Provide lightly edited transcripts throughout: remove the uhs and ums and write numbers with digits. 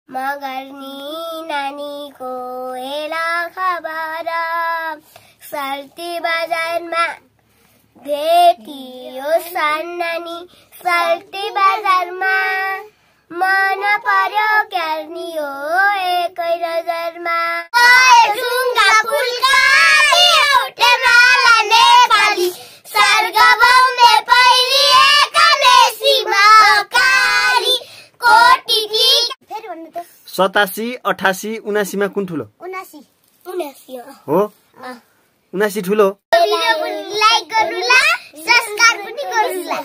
मगर्नी नानीको हेला खबर सल्टी बजारमा भेटियो सान्नानी सल्टी बजारमा मन पर्यो क्यार्नी हो एकै नजरमा ढुङ्गा फुलका एउटै माला नेपाली सर्ग बाउने पहिरिएका मेसीमा कारी कोटी ठीक फेरि भन्नु त 87 88 79 मा कुन ठुलो 79 हो 79 ठुलो लाइक गर्नुला सब्स्क्राइब पनि गर्नुला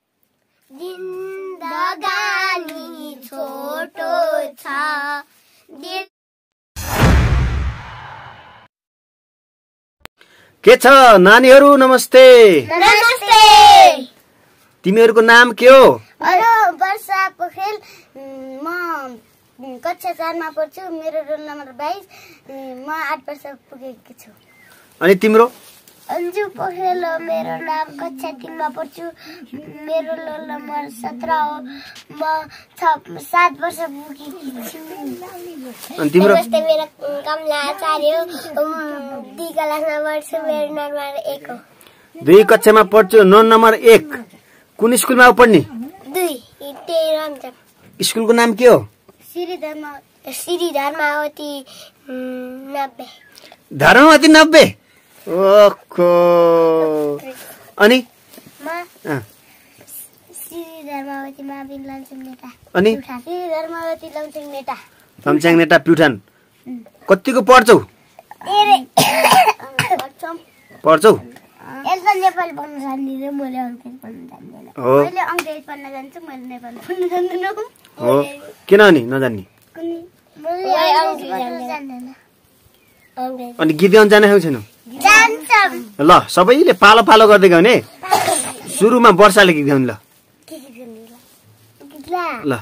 जिन्दगानी छोटो छ के छ नानीहरु नमस्ते नमस्ते तिमीहरुको नाम के हो अरे वर्षा पोखरेल म कक्षा 4 मा पढ्छु मेरो रोल नम्बर 22 म 8 वर्ष पुगेकी छु अनि तिम्रो अन्जु पोखरेल हो मेरो नाम कक्षा 3 मा पढ्छु मेरो रोल नम्बर 17 हो म 7 वर्ष पुगेकी छु अनि तिम्रो नमस्ते मेरो कमला आचार्य हो 2 क्लासमा पढ्छु मेरो नम्बर 1 हो 2 कक्षामा पढ्छु नोन नम्बर 1 कुन स्कुलमा पढ्ने 2 तेरमजक स्कुलको नाम के हो श्री धर्मावती 90 धर्मावती 90 ओखो अनि म श्री धर्मावती माविन लमचुङ नेता अनि श्री धर्मावती लमचुङ नेता लमचुङ नेता प्युठान कतिको पढ्छौ पढ्छौ यसले नेपाली पढ्न जान्दिनँ मैले अङ्ग्रेजी पढ्न जान्दिनँ मैले अङ्ग्रेजी पढ्न जान्छु मैले नेपाली पढ्न जान्दिनँ हो किन अनि नजान्ने अनि गीत गाउन जाने छैन ल सबैले पालो पालो गर्दै गाउने सुरुमा वर्षाले गीत गाउनु ल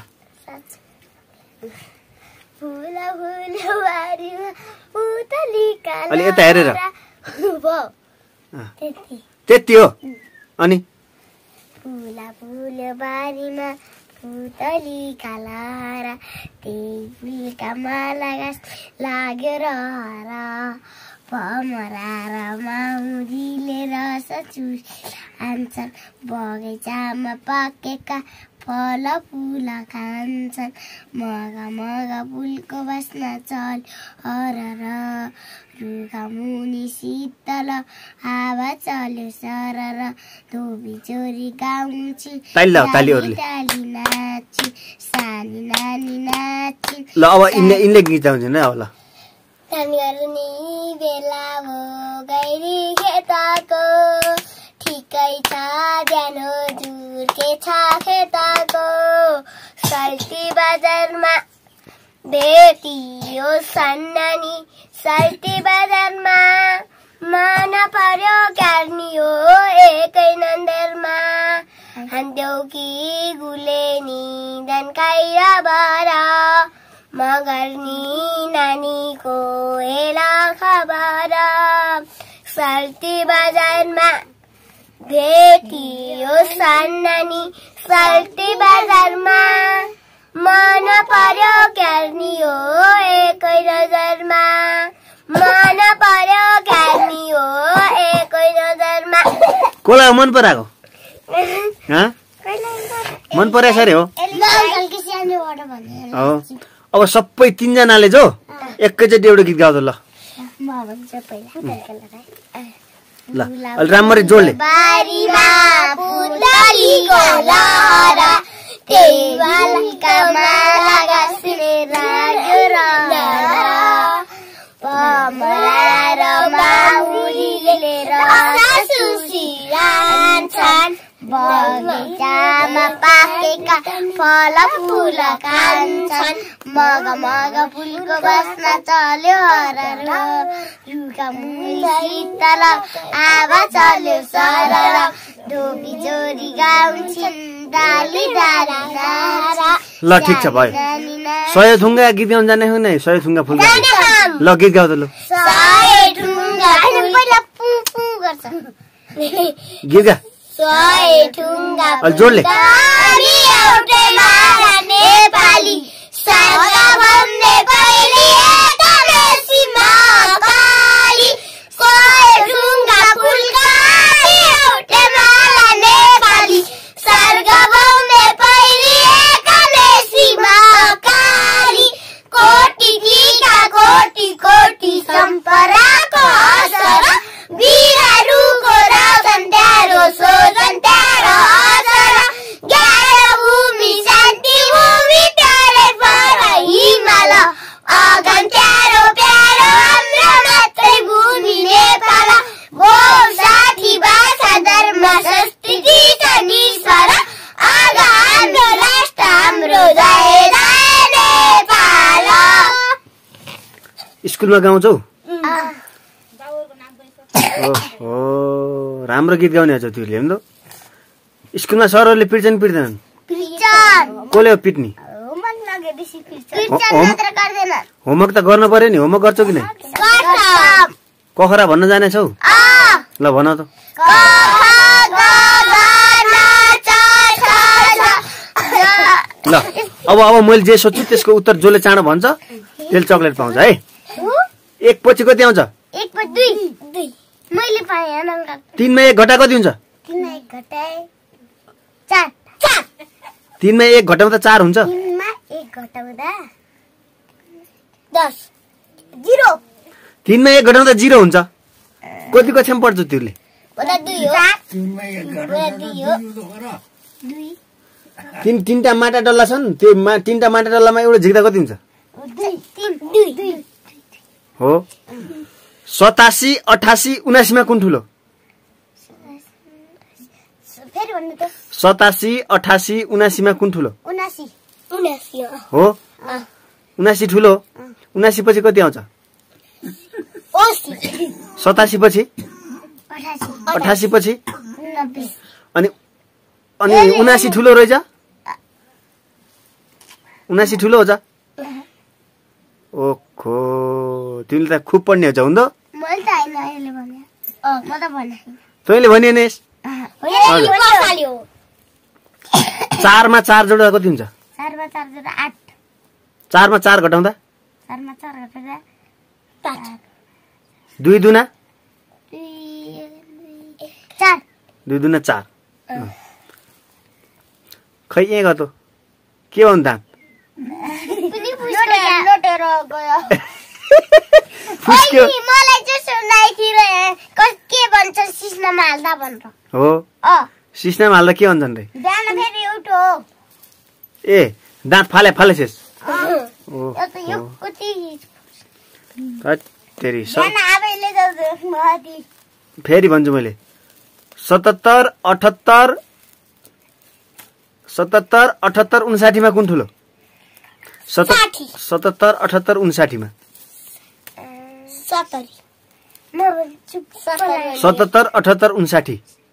अलि यता हेरेर त्यति हो अनि फुला फुल बारीमा पुतली कालारा त्यही फुलका माला गाँस लाग्यो र भमरा र माउरीले रस चुस खान्छन् बगैँचामा पाकेका फल फुल खान्छन् मगा मगा फुलको बास्ना चल हरर रुखा मुनि शीतल हावा चल्यो सरर धोबी चोरी गाउँछि ताली नाची सानी नानी नाची ल अब इनले गीत गाउँछन् अब ल नानीहरु बेला हो गैरी खेताको ठिकै छ ज्यानो जुर के छ खेताको सल्टी बजारमा भेटियो सन्नानी सल्टी बजारमा मन पर्यो क्यार्नी हो एकै नन्दरमा हान्देऊ कि गुलेनी धनकाइरा बरा मगर्नी नानीको हेला खबर सल्टी बजारमा भेटियो सन्नानी सल्टी बजारमा मन पर्यो क्यार्नी हो एकै नजरमा मन पर्यो क्यार्नी हो एकै नजरमा कोलाई मन पराको मन परेछ अरे हो अब सबै 3 जनाले जो एकैचोटि एउटा गीत गाउँछ ल ल अलि राम्ररी जोडले बारीमा पुतलीको लहरा त्यही बालका माला गाँसले लाग्यो र भमरा र माउरीले रस चुसिरहन्छन् बगैँचामा पाकेका फल फुल खान्छन् मगा मगा फुलको बास्ना चल्यो हरर रुखा मुनि शीतल हावा चल्यो सरर धोबी चोरी गाउँछिन् डाली डाली नारा ल ठीक छ भयो 100 थुङ्गा गीत गाउन जाने हो नि 100 थुङ्गा फुल ल गीत गाउ त ल 100 थुङ्गा पहिला पु पु गर्छ गीत गा 100 थुङ्गा जोडले एउटै माला नेपाली सागा स्कुलमा गाउँछौ? ओहो, राम्रो गीत गाउने छ तिमीले हेर्नु। स्कुलमा सरहरूले पिट्छन् पिट्दैनन्? कसले हो पिट्ने? होमवर्क त गर्नु पर्यो नि। होमवर्क गर्छौ कि नै? कखरा भन्न जानेछौ? ल भन त। ल अब मैले जे सोच्छु त्यसको उत्तर जसले चाँडो भन्छ त्यसले चक्लेट पाउँछ है। एक पछि कति आउँछ? 3 मा 1 घटा कति हुन्छ? 3 मा 1 घटाउँदा 4 हुन्छ। 3 मा 1 घटाउँदा 10 0। 3 मा 1 घटाउँदा 0 हुन्छ। कति कक्षामा पढ्छौ तिमीले? 3टा माटा डल्ला छन्। त्यो 3टा माटा डल्लामा एउटा झिक्दा कति हुन्छ? 2 हो। 87, 88, 79 मा कुन ठुलो? 87, 88, 79 मा कुन ठुलो? 79 हो। 79 ठुलो। 79 पछि कति आउँछ? 87 पछि? 88 पछि? 90। अनि 79 ठुलो रहेछ? 79 ठुलो हो त? ओखो, तिमीले त खुब पढ्ने हो हुँदो। मैले त हैन अहिले भने। म त भने। तैँले भन्यो नि। 4 मा 4 जोड्दा कति हुन्छ? 4 मा 4 जोड्दा 8। 4 मा 4 घटाउँदा? 4 मा 4 घटाउँदा 5। 2 दुना? 4। 2 दुना 4। खै यहाँ गयो त? के भन्नु दाम? लोटेर गयो। फुस्क्यो। मलाई चाहिँ सुनाइथिर के भन्छ सिस्नामा हाल्दा भन्छ। हो। सिस्नामा हाल्दा के भन्छन् रे? बिहान फेरि उठो। ए दाँत फाले फाले शेष। तेरी फेरि भन्छु मैले। 77, 78, 77, 78, 59 मा कुन ठुलो? 77, 78, 59 मा 70। 77, 78, 59।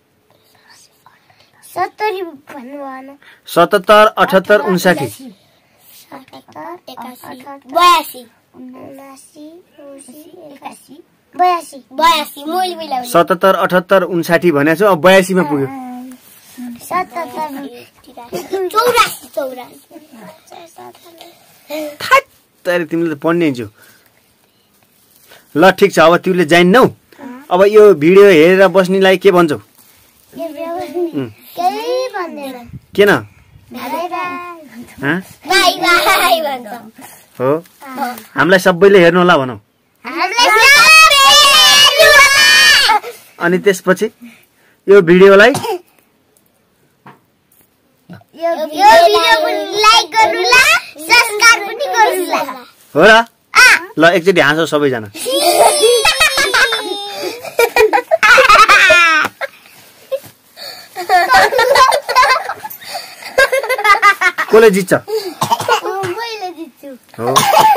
70 भन्नु भएन। 77, 78, 59। 77, 78, 59 भनेको छु। अब 82 मा पुग्यो। 84। तिमीले त पढ्ने हिँड्छौ। ल ठिक छ। अब तिमीले जान्नौ। अब यो भिडियो हेरेर बस्नेलाई के भन्छौ? किन? हो। हामीलाई सबैले हेर्नु होला भनौ। अनि त्यसपछि यो भिडियोलाई हो र? ल एकचोटि हाँसौ सबैजना। कसले जित्छ? मैले जित्छु। हो।